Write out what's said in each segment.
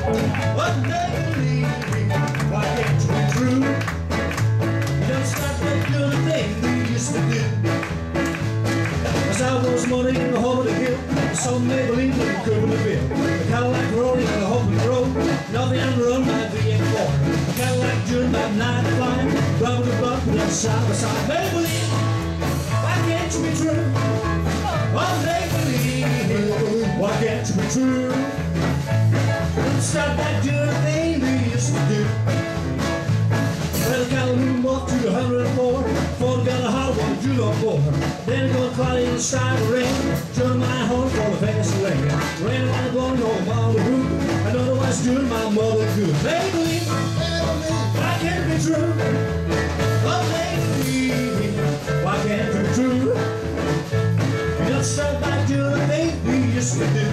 But lately, why can't you be true? You don't stop that good thing we used to do. As I was money in the hole of the hill, some may believe that we couldn't have been. The Cadillac rolling on the Hopeland Road, nothing on the run by VN4. The Cadillac June by night flying, rubber to buck, then side by side. May believe, why can't you be true? Oh, may believe, why can't you be true? Don't stop that good thing we used to do. Well, the Calhoun walked to the 104, Ford got a hot one, drew up for her. Then go cloudy in the sky to rain, turn my horn for the fast lane. Rain like blowing home on the roof, I know the West doing my mother good. Maybe, why can't it be true? Oh, maybe, why can't it be true? You don't stop that good thing we used to do.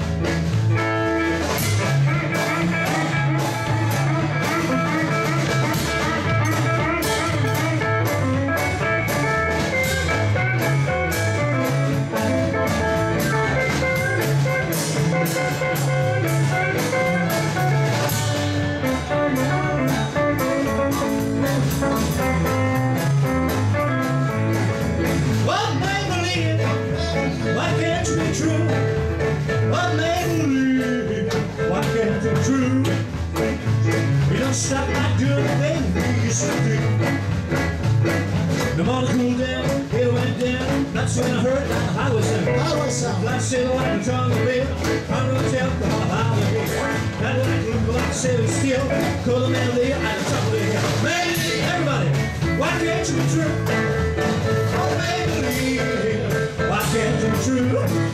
Why can't you be true? What made believe? Why can't you be true? You don't stop like doing the thing we used to do. The morning cooled down, it went down. That's when I heard that the highway sound. Like sailor like a tongue of bill, under the tail from a highway. That like look like sailing steel, call the man there at the top of the hill. Man, everybody, why can't you be true? Oh, baby, why can't you be true?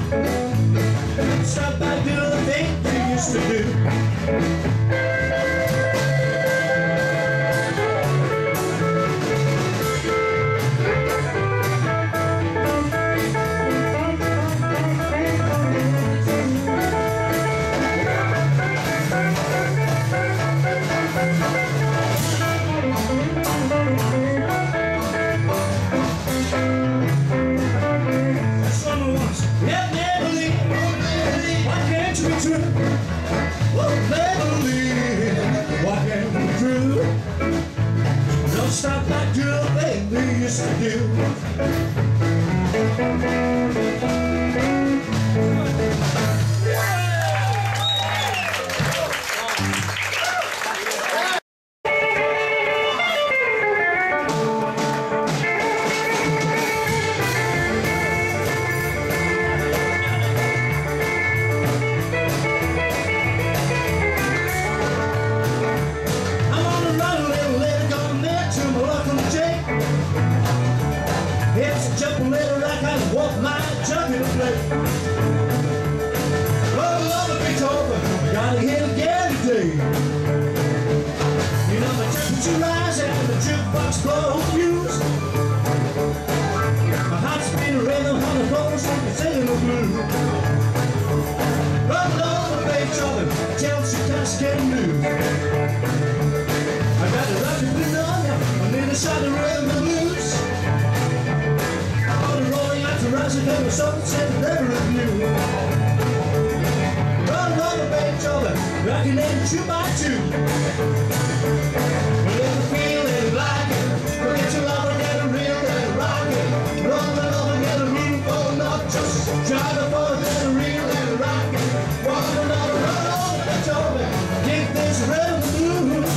Stop by doing the things you used to do. Don't stop that good thing we used to do. Jumping little like I walk my jug in a plate. Oh, love the Beethoven, gotta hit again today. You know the temperature rise and the jukebox blow fuse. My heart's beating a rhythm on the floor, so I'm singing the blues. Oh, love the Beethoven, tells you just can't move. I got a rocket blue on ya, I need a shot of rhythm and blues. Rising never sunset, never review. Run on the Beethoven, rocking in 2 by 2. Well, if you feel it like it, forget your love and get a real and rock it. Run the love and get a move, oh, not just try to fall, get a real and rock it. Walk another run on the Beethoven, give this rhythm the blues.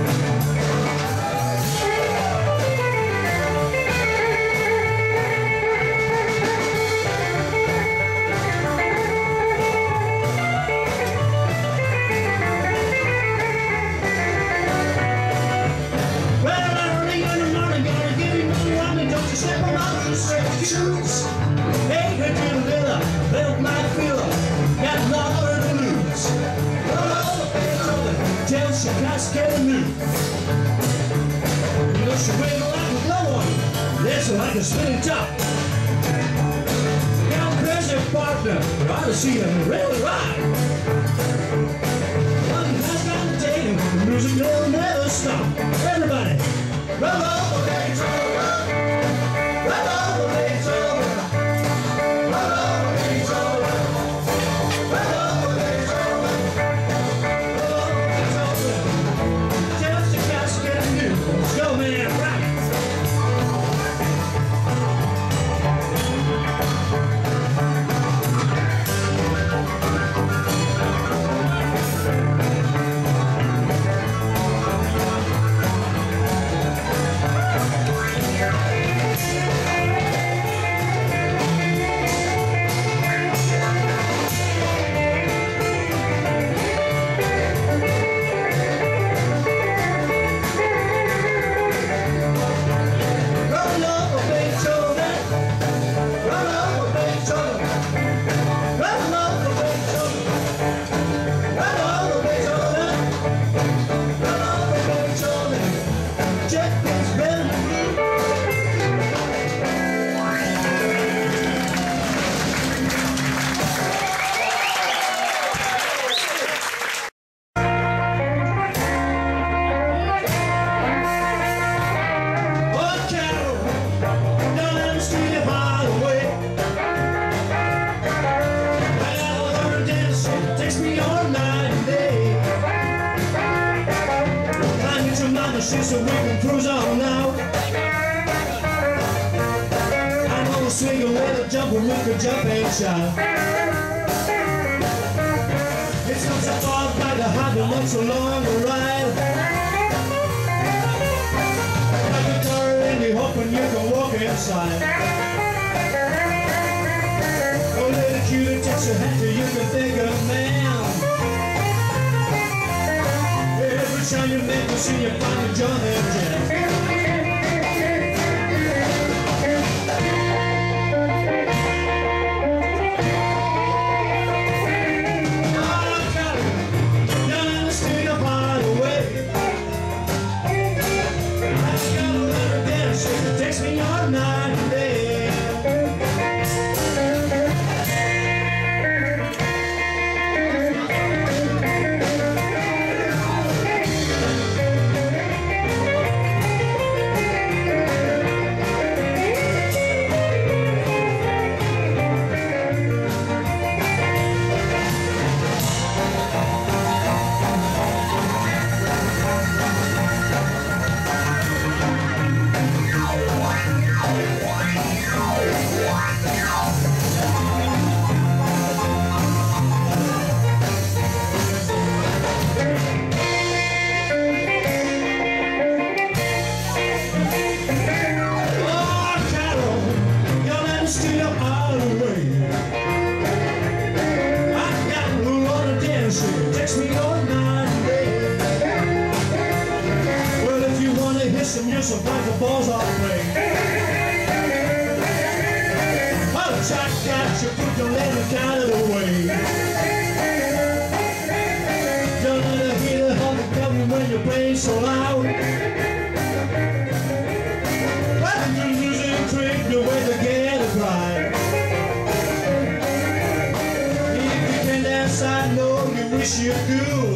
Shoes, hey, good to the villa, built my filler, got love for the blues. Oh, Beethoven, tells you guys get a move. You know she wiggle like a glow on, dancing like a spinning top. Now crazy partner, but I ought to see them really ride. One has got to take him, the music will never stop. Everybody, run over Beethoven. down the street so we can cruise on out. I know a swing with a jump where we could jump and shout. It's not so far back to have been much along the ride. Like a car in the hoping you can walk inside. Oh, little cutie, takes your hand till you can think of man. Every time you make me see you find a John and Jen. Some rifle balls on play. Oh, Jack got you, put your leg out of the way. Don't let the heater hold the gun when you're playing so loud. Well, you're losing trick the way to get a cry. If you can dance, I know you wish you could.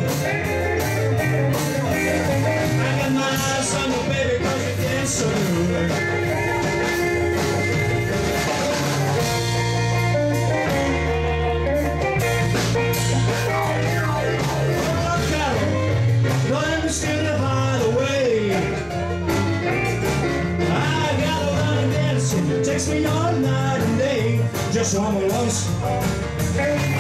I got my eyes on the baby. So good. Oh, Carol, don't understand it by the way. I got a lot of dancing, it takes me all night and day. Just one more once.